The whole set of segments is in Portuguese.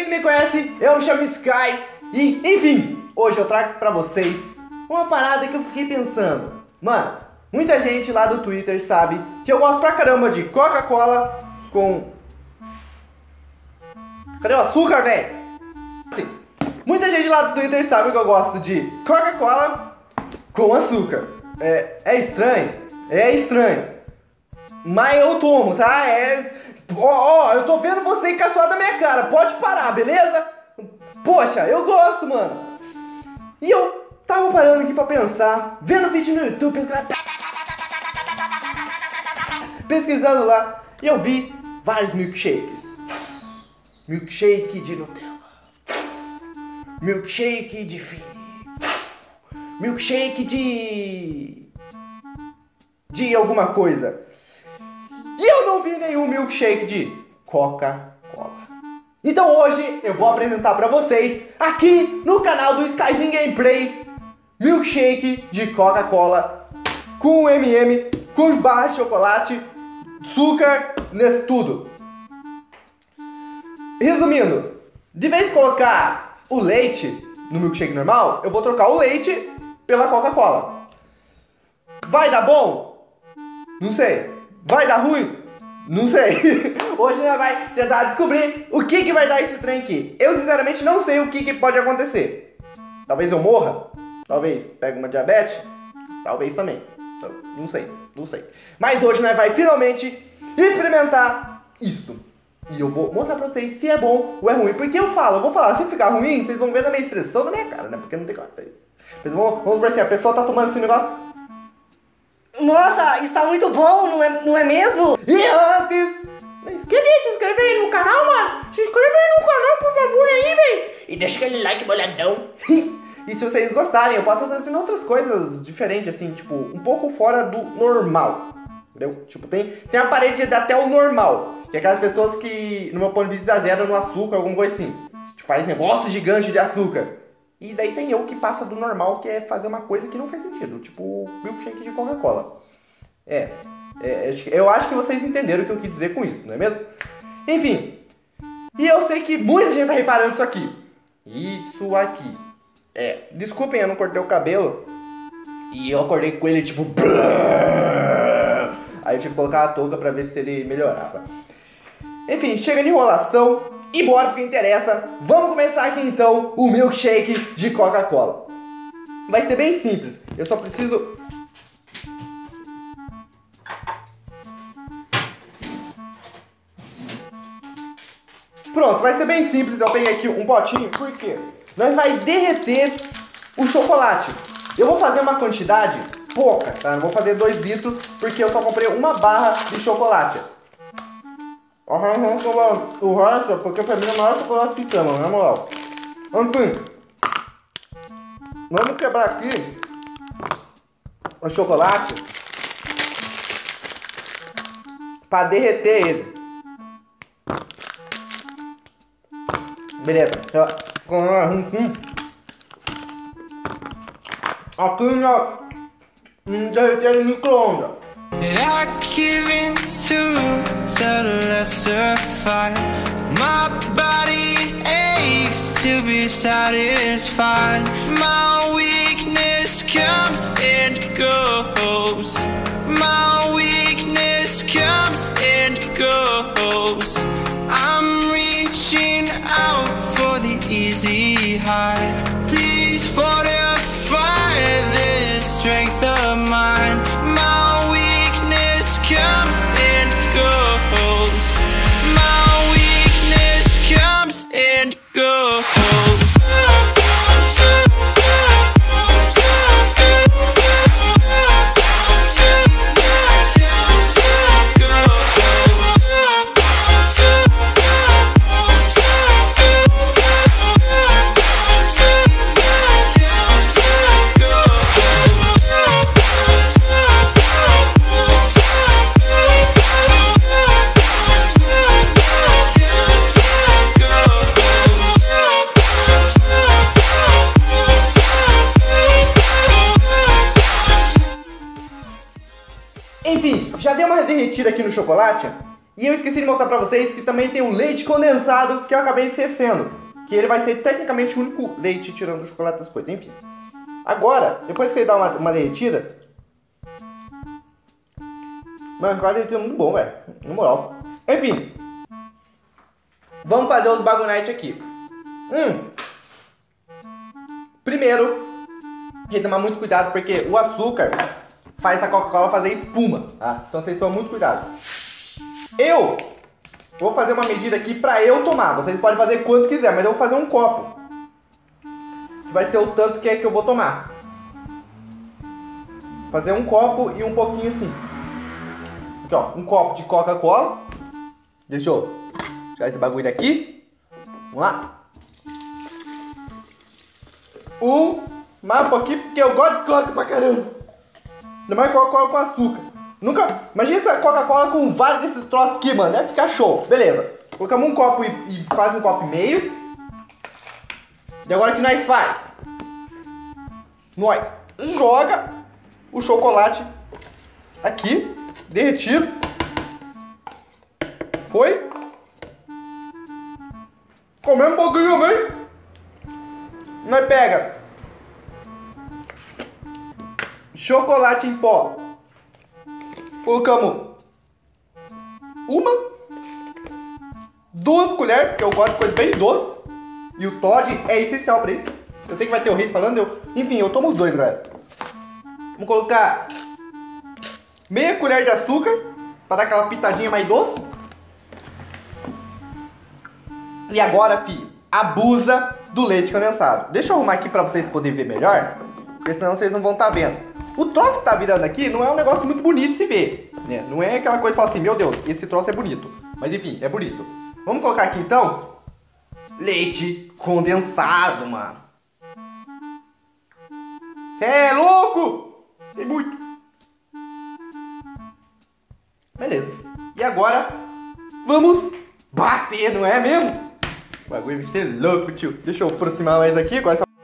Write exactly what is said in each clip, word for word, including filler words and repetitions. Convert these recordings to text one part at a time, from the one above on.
que me conhece, eu me chamo Sky. E, enfim, hoje eu trago pra vocês uma parada que eu fiquei pensando. Mano, muita gente lá do Twitter sabe que eu gosto pra caramba de Coca-Cola com... Cadê o açúcar, velho? Assim, muita gente lá do Twitter sabe que eu gosto de Coca-Cola com açúcar. É, é estranho? É estranho. Mas eu tomo, tá? É... Ó, ó, eu tô vendo você encaixoado na minha cara. Pode parar, beleza? Poxa, eu gosto, mano. E eu tava parando aqui pra pensar, vendo vídeo no YouTube, pesquisando, pesquisando lá, e eu vi vários milkshakes. Milkshake de Nutella. Milkshake de Fini. Milkshake de... de alguma coisa. E eu não vi nenhum milkshake de Coca-Cola. Então hoje eu vou apresentar pra vocês, aqui no canal do Skyzinho Gameplays, milkshake de Coca-Cola com M e M, com barra de chocolate, açúcar, nesse tudo. Resumindo, de vez em colocar o leite no milkshake normal, eu vou trocar o leite pela Coca-Cola. Vai dar bom? Não sei. Vai dar ruim? Não sei. Hoje nós vai tentar descobrir o que que vai dar esse trem aqui. Eu sinceramente não sei o que que pode acontecer. Talvez eu morra. Talvez pegue uma diabetes. Talvez também. Não sei, não sei. Mas hoje nós vai finalmente experimentar isso. E eu vou mostrar pra vocês se é bom ou é ruim. Porque eu falo, eu vou falar, se ficar ruim, vocês vão ver na minha expressão, na minha cara, né? Porque não tem como. Mas vamos, vamos ver assim, a pessoa tá tomando esse negócio. Nossa, está muito bom, não é, não é mesmo? E antes, não esquece de se inscrever aí no canal, mano. Se inscreve aí no canal, por favor, aí, velho. E deixa aquele like boladão. E se vocês gostarem, eu posso fazer outras coisas diferentes, assim, tipo, um pouco fora do normal. Entendeu? Tipo, tem, tem a parede de até o normal. Que é aquelas pessoas que, no meu ponto de vista, exageram no açúcar, alguma coisa assim. Tipo, faz negócio gigante de açúcar. E daí tem eu que passa do normal, que é fazer uma coisa que não faz sentido. Tipo, milkshake de Coca-Cola. É, é, eu acho que vocês entenderam o que eu quis dizer com isso, não é mesmo? Enfim. E eu sei que muita gente tá reparando isso aqui. Isso aqui. É, desculpem, eu não cortei o cabelo. E eu acordei com ele tipo... Aí eu tive que colocar a touca pra ver se ele melhorava. Enfim, chega de enrolação. E bora porque interessa. Vamos começar aqui então o milkshake de Coca-Cola. Vai ser bem simples. Eu só preciso... Pronto, vai ser bem simples. Eu peguei aqui um potinho. Por quê? Nós vai derreter o chocolate. Eu vou fazer uma quantidade pouca, tá? Não vou fazer dois litros porque eu só comprei uma barra de chocolate. O resto, porque pra mim é o maior chocolate que tem, mano, na moral. Enfim, vamos quebrar aqui o chocolate pra derreter ele. Beleza. Aqui na... derreter no micro-ondas. The lesser fight. My body aches to be satisfied. My weakness comes and goes. My weakness comes and goes. I'm reaching out for the easy high. Please fortify this strength of mine. My weakness comes and goes. My weakness comes and goes. Enfim, já deu uma derretida aqui no chocolate. E eu esqueci de mostrar pra vocês que também tem um leite condensado que eu acabei esquecendo. Que ele vai ser tecnicamente o único leite tirando o chocolate das coisas, enfim. Agora, depois que ele dá uma, uma derretida... Mano, o chocolate derretido é muito bom, velho. Na moral. Enfim. Vamos fazer os bagunite aqui. Hum. Primeiro, tem que tomar muito cuidado porque o açúcar faz a Coca-Cola fazer espuma, tá? Então vocês tomam muito cuidado. Eu vou fazer uma medida aqui pra eu tomar. Vocês podem fazer quanto quiser, mas eu vou fazer um copo. Que vai ser o tanto que é que eu vou tomar. Fazer um copo e um pouquinho assim. Aqui, ó. Um copo de Coca-Cola. Deixa eu tirar esse bagulho daqui. Vamos lá. Um mapa aqui, porque eu gosto de Coca pra caramba. Ainda mais Coca-Cola com açúcar. Nunca... Imagina essa Coca-Cola com vários desses troços aqui, mano. Deve ficar show. Beleza. Colocamos um copo e, e quase um copo e meio. E agora o que nós faz? Nós joga o chocolate aqui, derretido. Foi. Comemos um pouquinho também. Nós pega chocolate em pó. Colocamos uma, duas colheres, porque eu gosto de coisa bem doce. E o Todd é essencial pra isso. Eu sei que vai ter o rei falando, eu... Enfim, eu tomo os dois, galera. Vamos colocar meia colher de açúcar para dar aquela pitadinha mais doce. E agora, filho, abusa do leite condensado. Deixa eu arrumar aqui pra vocês poderem ver melhor, porque senão vocês não vão estar vendo. O troço que tá virando aqui não é um negócio muito bonito de se ver, né? Não é aquela coisa que fala assim, meu Deus, esse troço é bonito. Mas enfim, é bonito. Vamos colocar aqui então leite condensado, mano. Cê é louco? Tem muito. Beleza. E agora vamos bater, não é mesmo? O bagulho vai ser louco, tio. Deixa eu aproximar mais aqui. Agora só...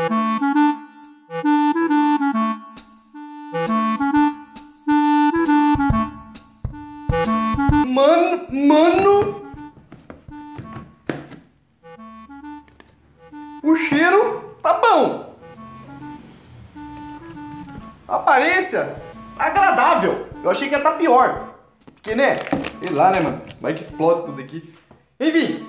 Mano, mano. O cheiro tá bom. A aparência agradável. Eu achei que ia estar pior. Porque, né? Sei lá, né, mano? Vai que explode tudo aqui. Enfim.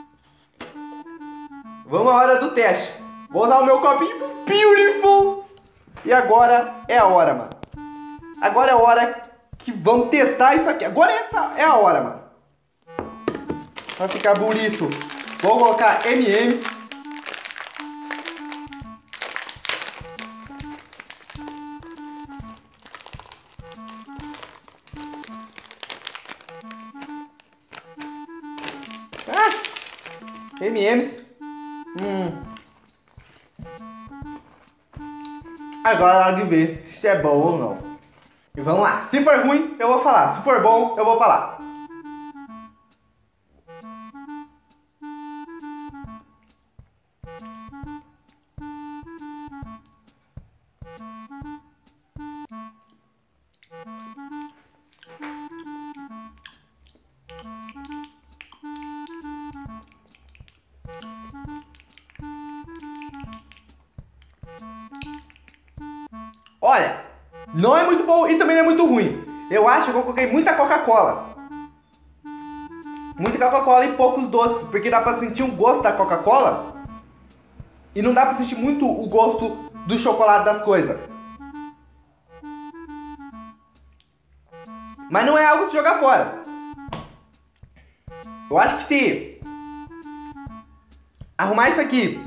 Vamos à hora do teste. Vou usar o meu copinho beautiful. E agora é a hora, mano. Agora é a hora que vamos testar isso aqui. Agora essa é a hora, mano. Vai ficar bonito. Vou colocar M e M. Ah, M e M's. Hum. Agora é hora de ver se é bom ou não. E vamos lá. Se for ruim, eu vou falar. Se for bom, eu vou falar. Olha, não é muito bom e também não é muito ruim. Eu acho que eu coloquei muita Coca-Cola. Muita Coca-Cola e poucos doces, porque dá pra sentir o gosto da Coca-Cola e não dá pra sentir muito o gosto do chocolate das coisas. Mas não é algo de jogar fora. Eu acho que se arrumar isso aqui,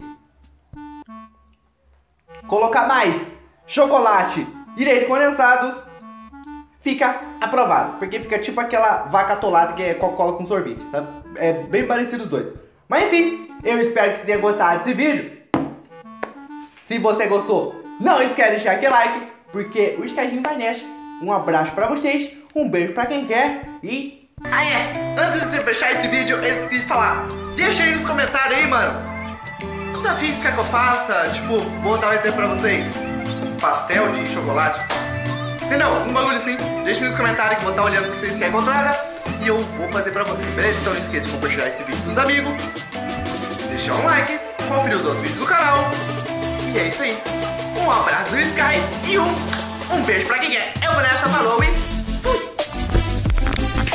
colocar mais chocolate e leite condensados, fica aprovado. Porque fica tipo aquela vaca atolada que é Coca-Cola com sorvete, tá? É bem parecido os dois. Mas enfim, eu espero que você tenha gostado desse vídeo. Se você gostou, não esquece de deixar aquele like, porque o Escadinho vai nessa. Um abraço pra vocês, um beijo pra quem quer e... Ah é, antes de você fechar esse vídeo, eu esqueci de falar. Deixa aí nos comentários aí, mano, desafios que quer que eu faça. Tipo, vou dar um exemplo pra vocês. Pastel de chocolate, entendeu? Um bagulho assim. Deixa nos comentários que eu vou estar olhando o que vocês querem que eu traga e eu vou fazer pra vocês, beleza? Então não esqueça de compartilhar esse vídeo com os amigos. deixar um like, conferir os outros vídeos do canal. E é isso aí. Um abraço do Sky e um, um beijo pra quem quer.